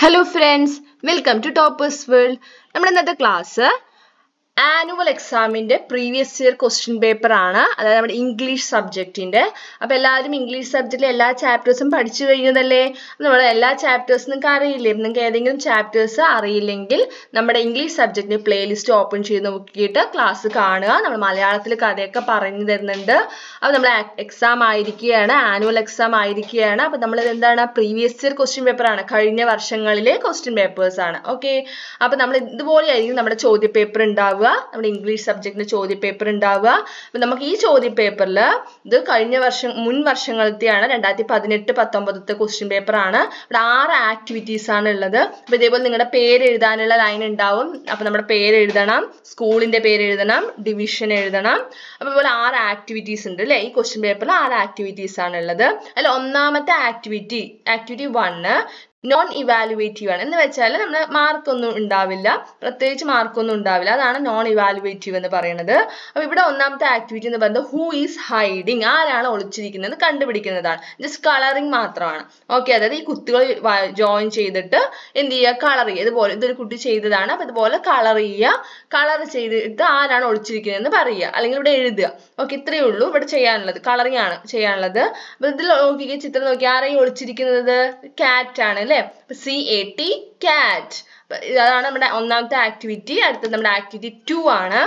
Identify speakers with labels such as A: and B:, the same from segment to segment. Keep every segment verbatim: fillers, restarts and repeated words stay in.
A: Hello friends, welcome to Toppers World. നമ്മുടെ ഇന്നത്തെ class annual എക്സാമിന്റെ പ്രീവിയസ് ഇയർ ക്വസ്റ്റ്യൻ പേപ്പർ ആണ്. അതായത് നമ്മുടെ ഇംഗ്ലീഷ് സബ്ജക്റ്റിന്റെ. അപ്പോൾ എല്ലാവരും ഇംഗ്ലീഷ് സബ്ജക്റ്റിലെ എല്ലാ ചാപ്റ്റേഴ്സും പഠിച്ചു കഴിഞ്ഞതല്ലേ? നമ്മുടെ എല്ലാ ചാപ്റ്റേഴ്സും നിങ്ങൾക്ക് അറിയില്ലേ? നിങ്ങൾക്ക് ഏതെങ്കിലും ചാപ്റ്റേഴ്സ് അറിയില്ലെങ്കിൽ നമ്മുടെ ഇംഗ്ലീഷ് സബ്ജക്റ്റിന്റെ പ്ലേലിസ്റ്റ് ഓപ്പൺ ചെയ്ത് നോക്കിയിട്ട് ക്ലാസ് കാണുക. നമ്മൾ മലയാളത്തിൽ കഥയൊക്കെ പറഞ്ഞു തരുന്നുണ്ട്. അപ്പോൾ നമ്മൾ എക്സാം ആയിരിക്കുകയാണ്, ആനുവൽ എക്സാം ആയിരിക്കുകയാണ്. അപ്പോൾ നമ്മൾ എന്താണ്, പ്രീവിയസ് ഇയർ ക്വസ്റ്റ്യൻ പേപ്പർ ആണ്, കഴിഞ്ഞ വർഷങ്ങളിലെ ക്വസ്റ്റ്യൻ പേപ്പേഴ്സ് ആണ്. ഓക്കെ, അപ്പോൾ നമ്മൾ ഇതുപോലെയായിരിക്കും നമ്മുടെ ചോദ്യ പേപ്പർ ഉണ്ടാവുക. നമ്മുടെ ഇംഗ്ലീഷ് സബ്ജക്റ്റിന്റെ ചോദ്യ പേപ്പർ ഉണ്ടാവുക. അപ്പൊ നമുക്ക് ഈ ചോദ്യ പേപ്പറിൽ ഇത് കഴിഞ്ഞ വർഷം മുൻ വർഷങ്ങളത്തെയാണ്, രണ്ടായിരത്തി പതിനെട്ട് പത്തൊമ്പതത്തെ ക്വസ്റ്റ്യൻ പേപ്പർ ആണ്. ഇവിടെ ആറ് ആക്ടിവിറ്റീസ് ആണ് ഉള്ളത്. അപ്പൊ ഇതേപോലെ നിങ്ങളുടെ പേര് എഴുതാനുള്ള ലൈൻ ഉണ്ടാവും. അപ്പൊ നമ്മുടെ പേര് എഴുതണം, സ്കൂളിന്റെ പേര് എഴുതണം, ഡിവിഷൻ എഴുതണം. അപ്പൊ ഇതുപോലെ ആറ് ആക്ടിവിറ്റീസ് ഉണ്ട് അല്ലെ? ഈ ക്വസ്റ്റ്യൻ പേപ്പറിൽ ആറ് ആക്ടിവിറ്റീസ് ആണ് ഉള്ളത്. അതിൽ ഒന്നാമത്തെ activity activity one non evaluative ആണ്. എന്ന് വെച്ചാൽ നമ്മൾ മാർക്കൊന്നും ഉണ്ടാവില്ല, പ്രത്യേകിച്ച് മാർക്കൊന്നും ഉണ്ടാവില്ല. അതാണ് നോൺ ഇവാലുവേറ്റീവ് എന്ന് പറയുന്നത്. അപ്പൊ ഇവിടെ ഒന്നാമത്തെ ആക്ടിവിറ്റി എന്ന് പറയുന്നത് ഹൂ ഈസ് ഹൈഡിങ്, ആരാണ് ഒളിച്ചിരിക്കുന്നത് കണ്ടുപിടിക്കുന്നതാണ്. ജസ്റ്റ് കളറിങ് മാത്രമാണ്. ഓക്കെ, അതായത് ഈ കുത്തികൾ ജോയിൻ ചെയ്തിട്ട് എന്ത് ചെയ്യുക, കളർ ചെയ്യുക. ഇതുപോലെ ഇതൊരു കുട്ടി ചെയ്തതാണ്. അപ്പൊ ഇതുപോലെ കളർ ചെയ്യുക. കളർ ചെയ്തിട്ട് ആരാണ് ഒളിച്ചിരിക്കുന്നത് എന്ന് പറയുക, അല്ലെങ്കിൽ ഇവിടെ എഴുതുക. ഓക്കെ, ഇത്രയേ ഉള്ളൂ ഇവിടെ ചെയ്യാനുള്ളത്. കളറിങ് ആണ് ചെയ്യാനുള്ളത്. അപ്പൊ ഇതിൽ നോക്കിയ ചിത്രം നോക്കി, ആരെയും ഒളിച്ചിരിക്കുന്നത് കാറ്റ് ആണ്. സി എ ടി കാറ്റ്. അതാണ് നമ്മുടെ ഒന്നാമത്തെ ആക്ടിവിറ്റി. അടുത്തത് നമ്മുടെ ആക്ടിവിറ്റി ടു ആണ്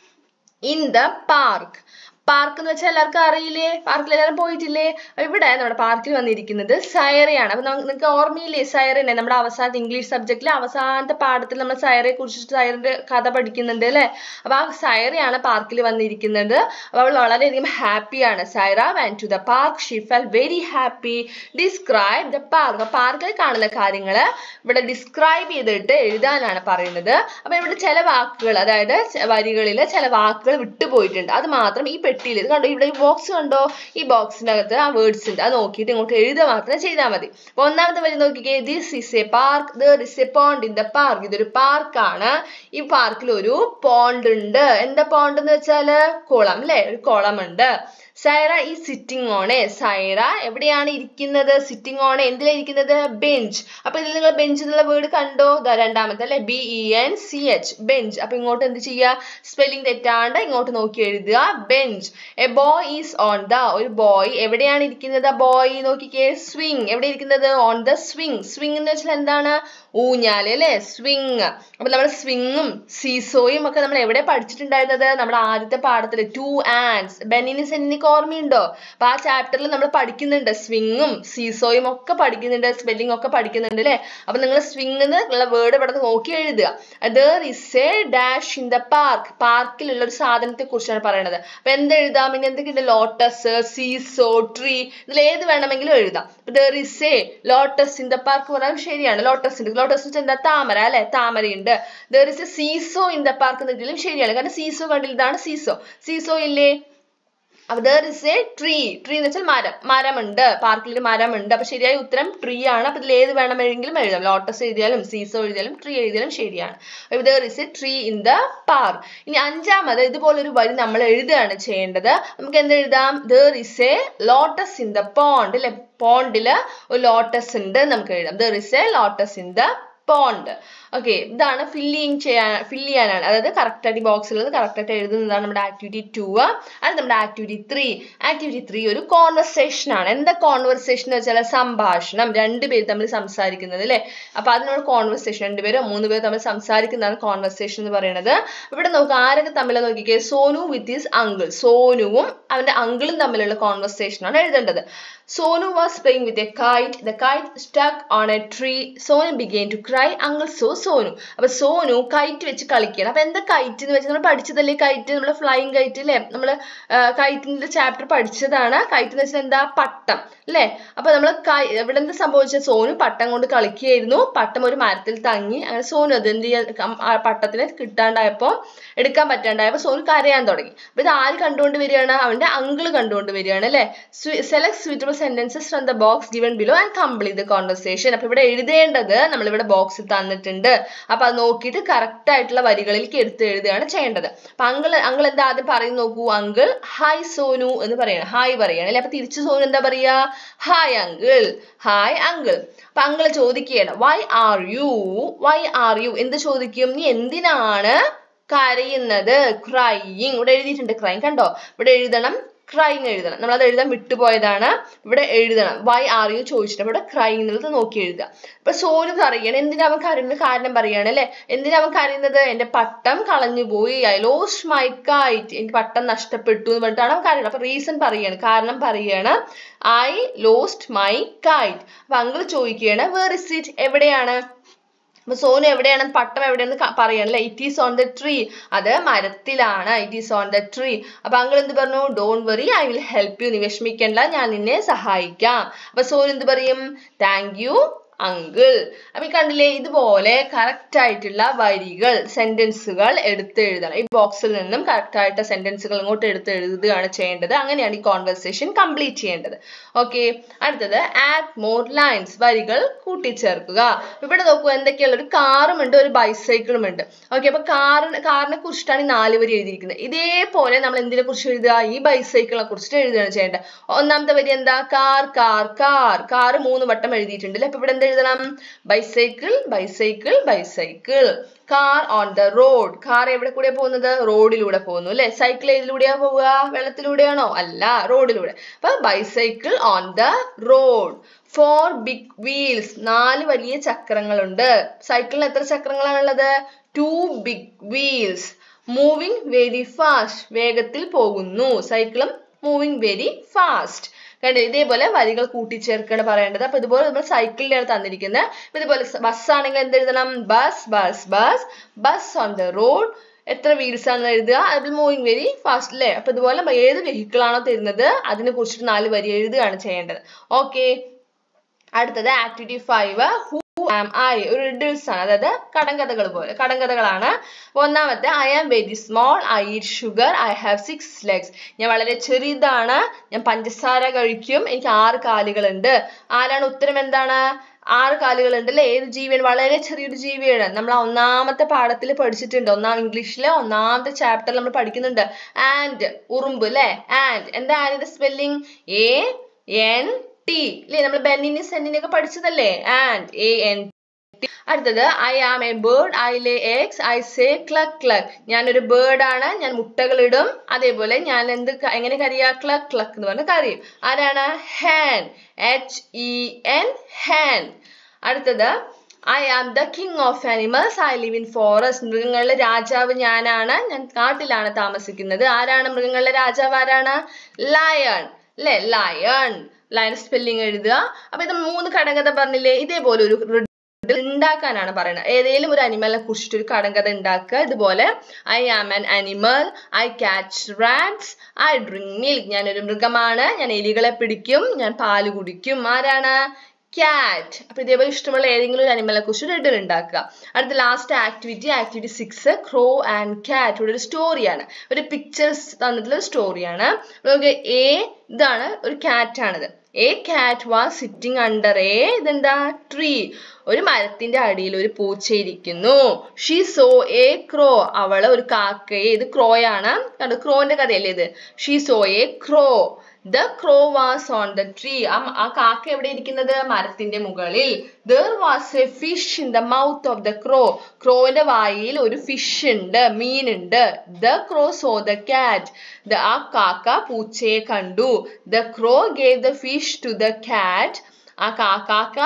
A: ഇൻ ദ പാർക്ക്. പാർക്ക് എന്ന് വെച്ചാൽ എല്ലാവർക്കും അറിയില്ലേ? പാർക്കിൽ എല്ലാവരും പോയിട്ടില്ലേ? ഇവിടെ നമ്മുടെ പാർക്കിൽ വന്നിരിക്കുന്നത് സൈറയാണ്. അപ്പൊ നിങ്ങൾക്ക് ഓർമ്മയില്ലേ സൈറനെ? നമ്മുടെ അവസാനത്തെ ഇംഗ്ലീഷ് സബ്ജക്റ്റിലെ അവസാനത്തെ പാഠത്തിൽ നമ്മൾ സൈറയെ കുറിച്ചിട്ട് സൈറന്റെ കഥ പഠിക്കുന്നുണ്ട് അല്ലെ? അപ്പൊ ആ സൈറയാണ് പാർക്കിൽ വന്നിരിക്കുന്നത്. അപ്പൊ അവൾ വളരെയധികം ഹാപ്പിയാണ്. Saira went to the park. She felt very happy. Describe the park. പാർക്കിൽ കാണുന്ന കാര്യങ്ങൾ ഇവിടെ ഡിസ്ക്രൈബ് ചെയ്തിട്ട് എഴുതാനാണ് പറയുന്നത്. അപ്പൊ ഇവിടെ ചില വാക്കുകൾ, അതായത് വരികളിൽ ചില വാക്കുകൾ വിട്ടുപോയിട്ടുണ്ട്. അത് മാത്രം ഈ പെട്ടിയിൽ കണ്ടോ, ഇവിടെ ഈ ബോക്സ് കണ്ടോ, ഈ ബോക്സിനകത്ത് ആ വേർഡ്സ് ഉണ്ട്. അത് നോക്കിയിട്ട് ഇങ്ങോട്ട് എഴുതുക മാത്രം ചെയ്താൽ മതി. അപ്പൊ ഒന്നാമത്തെ വരി നോക്കിക്കേ, this is a park, there is a pond in the park. ഇതൊരു പാർക്കാണ്. ഈ പാർക്കിൽ ഒരു പോണ്ട് ഉണ്ട്. എന്താ പോണ്ട് എന്ന് വെച്ചാല് കുളം അല്ലെ? ഒരു കുളം ഉണ്ട്. സൈറ ഈ സിറ്റിംഗ് ഓൺ എ, സൈറ എവിടെയാണ് ഇരിക്കുന്നത്? സിറ്റിംഗ് ഓൺ എ, എന്തിനാ ഇരിക്കുന്നത്? ബെഞ്ച്. അപ്പൊ ഇതിൽ നിങ്ങൾ ബെഞ്ച് എന്നുള്ള വേർഡ് കണ്ടോ? രണ്ടാമത്തെ അല്ലെ, B E N C H, bench. അപ്പൊ ഇങ്ങോട്ട് എന്ത് ചെയ്യുക, സ്പെല്ലിംഗ് തെറ്റാണ്ട് ഇങ്ങോട്ട് നോക്കി എഴുതുക, bench. A boy is on the, ഒരു ബോയ് എവിടെയാണ് ഇരിക്കുന്നത്? ബോയ് നോക്കിക്കേ, സ്വിങ്. എവിടെ ഇരിക്കുന്നത്? On the swing. സ്വിങ് എന്ന് വെച്ചാൽ എന്താണ്? ഊഞ്ഞാല് അല്ലെ? സ്വിങ്. അപ്പൊ നമ്മൾ സ്വിങ്ങും സീസോയും ഒക്കെ നമ്മൾ എവിടെ പഠിച്ചിട്ടുണ്ടായിരുന്നത്? നമ്മുടെ ആദ്യത്തെ പാഠത്തില് ടു ആൻഡ്സ്, ബെന്നിനും സെന്നിനും ഓർമ്മയുണ്ടോ? അപ്പൊ ആ ചാപ്റ്ററിൽ നമ്മൾ പഠിക്കുന്നുണ്ട്, സ്വിങ്ങും സീസോയും ഒക്കെ പഠിക്കുന്നുണ്ട്, സ്പെല്ലിംഗ് ഒക്കെ പഠിക്കുന്നുണ്ട് അല്ലെ? അപ്പൊ നിങ്ങൾ സ്വിങ് എന്നുള്ള വേർഡ് ഇവിടെ നോക്കി എഴുതുക. there is a dash in the park. പാർക്കിലുള്ള ഒരു സാധനത്തെ കുറിച്ചാണ് പറയുന്നത്. അപ്പൊ എന്ത് എഴുതാം? ഇനി എന്തൊക്കെയുണ്ട്? ലോട്ടസ്, സീസോ, ട്രീ, ഇതിൽ ഏത് വേണമെങ്കിലും എഴുതാം. there is a lotus in the park പറഞ്ഞാൽ ശരിയാണ്. ലോട്ടസ് ഉണ്ട്. ലോട്ടസ് എന്താ? താമര അല്ലെ? താമരയുണ്ട്. there is a seesaw in the park എന്നതിലും ശരിയാണ്. കാരണം സീസോ കണ്ടില്ല, ഇതാണ് സീസോ. സീസോ ഇല്ലേ? അപ്പൊ there is a tree. Tree എന്ന് വെച്ചാൽ മരം. മരമുണ്ട്, പാർക്കിൽ ഒരു മരമുണ്ട്. അപ്പൊ ശരിയായ ഉത്തരം ട്രീ ആണ്. അപ്പൊ ഇതിൽ ഏത് വേണമെങ്കിലും എഴുതാം. ലോട്ടസ് എഴുതിയാലും സീസോ എഴുതിയാലും ട്രീ എഴുതിയാലും ശരിയാണ്. അപ്പൊ there is a tree in the park. ഇനി അഞ്ചാമത് ഇതുപോലൊരു വരി നമ്മൾ എഴുതുകയാണ് ചെയ്യേണ്ടത്. നമുക്ക് എന്ത് എഴുതാം? there is a lotus in the pond അല്ലെ? പോണ്ടില് ഒരു ലോട്ടസ് ഉണ്ട് നമുക്ക് എഴുതാം. there is a lotus in the pond. ഓക്കെ, ഇതാണ് ഫില്ലിങ് ചെയ്യാൻ ഫില്ല് ചെയ്യാനാണ്. അതായത് കറക്റ്റ് ആയിട്ട് ബോക്സിലുള്ളത് കറക്റ്റ് ആയിട്ട് എഴുതുന്നതാണ് നമ്മുടെ ആക്ടിവിറ്റി ടു. അത് നമ്മുടെ ആക്ടിവിറ്റി ത്രീ. ആക്ടിവിറ്റി ത്രീ ഒരു കോൺവെർസേഷൻ ആണ്. എന്താ കോൺവെർസേഷൻ എന്ന് വെച്ചാൽ സംഭാഷണം, രണ്ടുപേര് തമ്മിൽ സംസാരിക്കുന്നത് അല്ലെ? അപ്പൊ അതിനോട് കോൺവെർസേഷൻ, രണ്ടുപേരോ മൂന്ന് പേര് തമ്മിൽ സംസാരിക്കുന്നതാണ് കോൺവെർസേഷൻ എന്ന് പറയുന്നത്. ഇവിടെ നോക്കുക, ആരൊക്കെ തമ്മിൽ നോക്കിക്കേ, സോനു വിത്ത് ഹിസ് അങ്കിൾ. സോനുവും അവന്റെ അങ്കിളും തമ്മിലുള്ള കോൺവെർസേഷൻ ആണ് എഴുതേണ്ടത്. Sonu was playing with a kite. The kite stuck on a tree. Sonu began to cry. Uncle saw Sonu. അപ്പൊ സോനു കൈറ്റ് വെച്ച് കളിക്കുകയാണ്. അപ്പൊ എന്താ കൈറ്റ് എന്ന് വെച്ചാൽ നമ്മൾ പഠിച്ചതല്ലേ കൈറ്റ്, നമ്മള് ഫ്ലൈയിങ് കൈറ്റ് അല്ലെ? നമ്മള് കൈറ്റിന്റെ ചാപ്റ്റർ പഠിച്ചതാണ്. കൈറ്റ് എന്ന് വെച്ചാൽ എന്താ? പട്ടം അല്ലെ? അപ്പൊ നമ്മൾ ഇവിടെ എന്താ സംഭവിച്ചത്? സോനു പട്ടം കൊണ്ട് കളിക്കുകയായിരുന്നു. പട്ടം ഒരു മരത്തിൽ തങ്ങി. അങ്ങനെ സോനു അത് എന്ത് ചെയ്യാൻ, പട്ടത്തിന് കിട്ടാണ്ടായപ്പോ, എടുക്കാൻ പറ്റാണ്ടായപ്പോ സോനു കരയാൻ തുടങ്ങി. അപ്പൊ ഇത് ആര് കണ്ടുകൊണ്ട് വരികയാണ്? അവന്റെ അങ്കിള് കണ്ടുകൊണ്ട് വരികയാണ് അല്ലെ? Select suitable sentences from the box given below and complete the conversation. അപ്പോൾ ഇവിടെ എഴുതേണ്ടത് നമ്മൾ ഇവിടെ ബോക്സിൽ തന്നിട്ടുണ്ട്. അപ്പോൾ അത് നോക്കിയിട്ട് കറക്റ്റ് ആയിട്ടുള്ള വരികളിലേക്ക് എടുത്ത് എഴുതുകയാണ് ചെയ്യേണ്ടത്. അപ്പോൾ അങ്കിൾ അങ്കിൾ എന്താ ആദ്യം പറയുന്നത് നോക്കൂ. അങ്കിൾ ഹായ് സോനു എന്ന് പറയണം. ഹായ് പറയണം അല്ലേ. അപ്പോൾ തിരിച്ച് സോനു എന്താ പറയാ? Hi uncle, hi uncle. അപ്പൊ അങ്കിൾ ചോദിക്കുകയാണ് why are you, why are you എന്ത് ചോദിക്കും? നീ എന്തിനാണ് കരയുന്നത്? ക്രൈയിങ്. ഇവിടെ എഴുതിയിട്ടുണ്ട് ക്രൈയിങ്, കണ്ടോ? ഇവിടെ എഴുതണം ക്രൈയിങ് എഴുതണം. നമ്മളത് എഴുതാൻ വിട്ടുപോയതാണ്. ഇവിടെ എഴുതണം വൈ ആർ യു ചോദിച്ചിട്ട് ഇവിടെ ക്രൈയിങ് എന്നുള്ളത് നോക്കി എഴുതുക. അപ്പൊ സോനു പറയുകയാണ് എന്തിനാ അവൻ കരയുന്നത് കാരണം പറയാണ് അല്ലെ. എന്തിനാ അവൻ കരയുന്നത്? എന്റെ പട്ടം കളഞ്ഞു പോയി, ഐ ലോസ്റ്റ് മൈ കൈറ്റ്, എനിക്ക് പട്ടം നഷ്ടപ്പെട്ടു എന്ന് പറഞ്ഞിട്ടാണ് അവൻ കരയുന്നത്. അപ്പൊ റീസൺ പറയാണ്, കാരണം പറയാണ് ഐ ലോസ്റ്റ് മൈ കൈറ്റ്. അപ്പൊ അങ്കിൾ ചോദിക്കുകയാണ് വേർ ഇസ് ഇറ്റ്, എവിടെയാണ്? അപ്പൊ സോനു എവിടെയാണ് പട്ടം എവിടെയാണെന്ന് പറയാണ് അല്ലെ. It is on the tree, അത് മരത്തിലാണ്. It is on the tree. അപ്പൊ അങ്കിൾ എന്ത് പറഞ്ഞു? Don't worry I will help you, നീ വിഷമിക്കണ്ട ഞാൻ നിന്നെ സഹായിക്കാം. അപ്പൊ സോനു എന്ത് പറയും? Thank you uncle. അപ്പൊ കണ്ടില്ലേ, ഇതുപോലെ കറക്റ്റ് ആയിട്ടുള്ള വരികൾ സെന്റൻസുകൾ എടുത്ത് എഴുതണം. ഈ ബോക്സിൽ നിന്നും കറക്റ്റ് ആയിട്ട് സെന്റൻസുകൾ ഇങ്ങോട്ട് എടുത്ത് എഴുതുകയാണ് ചെയ്യേണ്ടത്. അങ്ങനെയാണ് ഈ കോൺവെർസേഷൻ കംപ്ലീറ്റ് ചെയ്യേണ്ടത്. ഓക്കെ, അടുത്തത് ആഡ് മോർ ലൈൻസ്, വരികൾ കൂട്ടിച്ചേർക്കുക. ഇവിടെ നോക്കൂ എന്തൊക്കെയുള്ള ഒരു കാറും ഉണ്ട്, ഒരു ബൈസൈക്കിളും ഉണ്ട്. ഓക്കെ, അപ്പൊ കാറിന് കാറിനെ കുറിച്ചിട്ടാണ് ഈ നാല് വരി എഴുതിയിരിക്കുന്നത്. ഇതേപോലെ നമ്മൾ എന്തിനെ കുറിച്ച് എഴുതുക? ഈ ബൈസൈക്കിളിനെ കുറിച്ചിട്ട് എഴുതുകയാണ് ചെയ്യേണ്ടത്. ഒന്നാമത്തെ വരി എന്താ? Car car car. കാർ മൂന്ന് വട്ടം എഴുതിയിട്ടുണ്ട് അല്ലെ. അപ്പൊ ഇവിടെ എഴുതണം bicycle bicycle bicycle. Car on the road, car എവിടെ കൂടെ പോകുന്നത്? റോഡിലൂടെ പോകുന്നു അല്ലെ. സൈക്കിൾ ഏതിലൂടെയാ പോവുക? വെള്ളത്തിലൂടെയാണോ? അല്ല, റോഡിലൂടെ. അപ്പൊ bicycle on the road. Four big wheels, നാല് വലിയ ചക്രങ്ങളുണ്ട്. സൈക്കിളിന് എത്ര ചക്രങ്ങളാണുള്ളത്? Two big wheels. Moving very fast, വേഗത്തിൽ പോകുന്നു. സൈക്കിളും മൂവിങ് വെരി ഫാസ്റ്റ്. കണ്ടോ, ഇതേപോലെ വരികൾ കൂട്ടിച്ചേർക്കാണ് പറയേണ്ടത്. അപ്പൊ ഇതുപോലെ നമ്മൾ സൈക്കിളിലാണ് തന്നിരിക്കുന്നത്. ഇതുപോലെ ബസ് ആണെങ്കിൽ എന്ത് എഴുതണം? Bus bus bus bus on the road. എത്ര വീൽസ് ആണെന്ന് എഴുതുക. അതിൽ മൂവിങ് വെരി ഫാസ്റ്റ് അല്ലേ. അപ്പൊ ഇതുപോലെ ഏത് വെഹിക്കിൾ ആണോ തരുന്നത് അതിനെ കുറിച്ചിട്ട് നാല് വരി എഴുതുകയാണ് ചെയ്യേണ്ടത്. ഓക്കെ, അടുത്തത് activity five who am I, ഒരു റിഡിൽസ് ആണ്, അതായത് കടങ്കഥകൾ പോലെ കടങ്കഥകളാണ്. ഒന്നാമത്തെ I am very small, I eat sugar, I have six legs. ഞാൻ വളരെ ചെറുതാണ്, ഞാൻ പഞ്ചസാര കഴിക്കും, എനിക്ക് ആറ് കാലുകളുണ്ട്. ആരാണ് ഉത്തരം? എന്താണ്? ആറ് കാലുകളുണ്ട് അല്ലെ. ഏത് ജീവിയാണ്? വളരെ ചെറിയൊരു ജീവിയാണ്. നമ്മൾ ഒന്നാമത്തെ പാഠത്തിൽ പഠിച്ചിട്ടുണ്ട്. ഒന്നാം ഇംഗ്ലീഷിലെ ഒന്നാമത്തെ ചാപ്റ്ററിൽ നമ്മൾ പഠിക്കുന്നുണ്ട്. ആൻഡ്, ഉറുമ്പ് അല്ലെ. ആൻഡ് എന്താ ആൻഡിന്റെ സ്പെല്ലിംഗ്? എ എൻ ടി അല്ലെ. നമ്മൾ ബെന്നിനെ സെന്നിനെ ഒക്കെ പഠിച്ചതല്ലേ. Ant, A N T. അടുത്തത് I am a bird, I lay eggs, I say cluck cluck. ഞാനൊരു ബേർഡ് ആണ്, ഞാൻ മുട്ടകൾ ഇടും. അതേപോലെ ഞാൻ എന്ത് എങ്ങനെ കരയാ? ക്ലക്ക് ക്ലക്ക് എന്ന് പറഞ്ഞ് കരയും. ആരാണ്? Hen, H E N, hen. അടുത്തത് I am the king of animals, I live in forest. മൃഗങ്ങളുടെ രാജാവ് ഞാനാണ്, ഞാൻ കാട്ടിലാണ് താമസിക്കുന്നത്. ആരാണ് മൃഗങ്ങളുടെ രാജാവ്? ആരാണ്? ലയൺ അല്ലെ. ലയൺ. ലയൺ സ്പെല്ലിംഗ് എഴുതുക. അപ്പൊ ഇത് മൂന്ന് കടങ്കഥ പറഞ്ഞില്ലേ. ഇതേപോലെ ഒരു ഉണ്ടാക്കാനാണ് പറയുന്നത്. ഏതെങ്കിലും ഒരു അനിമലിനെ കുറിച്ചിട്ട് ഒരു കടങ്കഥ ഉണ്ടാക്കുക. ഇതുപോലെ I am an animal, I catch rats, I drink milk. ഞാനൊരു മൃഗമാണ്, ഞാൻ എലികളെ പിടിക്കും, ഞാൻ പാല് കുടിക്കും. ആരാണ്? ക്യാറ്റ്. അപ്പൊ ഇതേപോലെ ഇഷ്ടമുള്ള ഏതെങ്കിലും ഒരു അനിമലിനെ കുറിച്ച് റിഡിൽ ഉണ്ടാക്കുക. അടുത്ത last activity activity six crow and cat. ഇവിടെ ഒരു സ്റ്റോറിയാണ്, ഒരു പിക്ചേഴ്സ് തന്നിട്ടുള്ള സ്റ്റോറിയാണ്. നമുക്ക് എ ഇതാണ്, ഒരു കാറ്റ് ആണിത്. A cat was sitting under a ഇതെന്താ? ട്രീ. ഒരു മരത്തിന്റെ അടിയിൽ ഒരു പൂച്ച ഇരിക്കുന്നു. ഷീ സോ എ ക്രോ, അവള് ഒരു കാക്കയെ, ഇത് ക്രോയാണ് കണ്ടോ, ക്രോന്റെ കഥയല്ലേ ഇത്. She saw a crow. The crow was on the tree. ആ കാക്ക എവിടെ ഇരിക്കുന്നത്? മരത്തിന്റെ മുകളിൽ. There was a fish in the mouth of the crow. ക്രോവിന്റെ വായിൽ ഒരു ഫിഷ് ഉണ്ട്, മീനുണ്ട്. The crow saw the cat. The ആ കാക്ക പൂച്ചയെ കണ്ടു. The crow gave the fish to the cat. ആ കാക്ക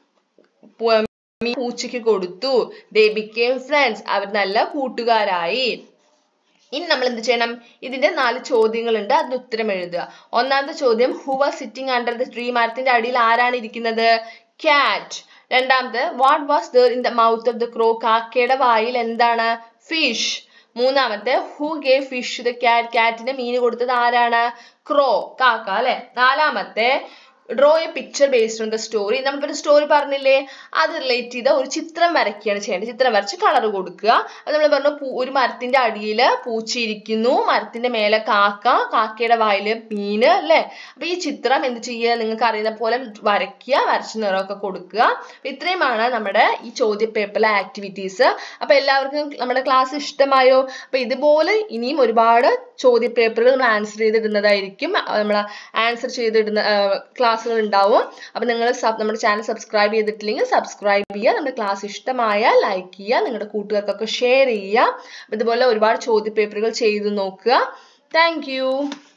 A: പൂച്ചയ്ക്ക് കൊടുത്തു. They became friends. അവർ നല്ല കൂട്ടുകാരായി. ഇനി നമ്മൾ എന്ത് ചെയ്യണം? ഇതിന്റെ നാല് ചോദ്യങ്ങളുണ്ട്, അതിന് ഉത്തരം എഴുതുക. ഒന്നാമത്തെ ചോദ്യം who was sitting under the tree, മരത്തിന്റെ അടിയിൽ ആരാണ് ഇരിക്കുന്നത്? ക്യാറ്റ്. രണ്ടാമത് what was there in the mouth of the crow, കാക്കയുടെ വായിൽ എന്താണ്? ഫിഷ്. മൂന്നാമത്തെ who gave fish to the cat, ക്യാറ്റിന് മീൻ കൊടുത്തത് ആരാണ്? ക്രോ, കാക്ക അല്ലെ. നാലാമത്തെ draw a picture based on the story. നമുക്കൊരു സ്റ്റോറി പറഞ്ഞില്ലേ, അത് റിലേറ്റ് ചെയ്ത ഒരു ചിത്രം വരയ്ക്കുകയാണ് ചെയ്യേണ്ടത്. ചിത്രം വരച്ച് കളർ കൊടുക്കുക. അത് നമ്മൾ പറഞ്ഞു ഒരു മരത്തിന്റെ അടിയിൽ പൂച്ചയിരിക്കുന്നു, മരത്തിന്റെ മേലെ കാക്ക, കാക്കയുടെ വായിൽ മീന് അല്ലെ. അപ്പൊ ഈ ചിത്രം എന്ത് ചെയ്യുക, നിങ്ങൾക്ക് അറിയുന്ന പോലെ വരയ്ക്കുക, വരച്ച് നിറമൊക്കെ കൊടുക്കുക. ഇത്രയുമാണ് നമ്മുടെ ഈ ചോദ്യ പേപ്പറിലെ ആക്ടിവിറ്റീസ്. അപ്പൊ എല്ലാവർക്കും നമ്മുടെ ക്ലാസ് ഇഷ്ടമായോ? അപ്പൊ ഇതുപോലെ ഇനിയും ഒരുപാട് ചോദ്യ പേപ്പറുകൾ നമ്മൾ ആൻസർ ചെയ്തിടുന്നതായിരിക്കും. നമ്മൾ ആൻസർ ചെയ്തിടുന്ന ക്ലാസ്സുകൾ ഉണ്ടാവും. അപ്പൊ നിങ്ങൾ നമ്മുടെ ചാനൽ സബ്സ്ക്രൈബ് ചെയ്തിട്ടില്ലെങ്കിൽ സബ്സ്ക്രൈബ് ചെയ്യുക. നമ്മുടെ ക്ലാസ് ഇഷ്ടമായാൽ ലൈക്ക് ചെയ്യുക, നിങ്ങളുടെ കൂട്ടുകാർക്കൊക്കെ ഷെയർ ചെയ്യുക. ഇതുപോലെ ഒരുപാട് ചോദ്യ പേപ്പറുകൾ ചെയ്തു നോക്കുക. Thank U.